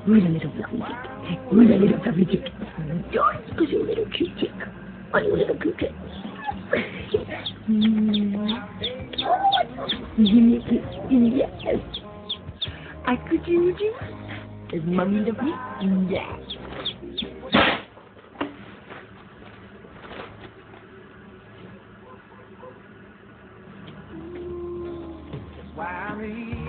Who's a little fluffy chick? Who's a little fluffy chick? George, because you're a little cute chick. Oh, you little cute chick. Yes. I could use you. Does mommy love me? Yes. Why me?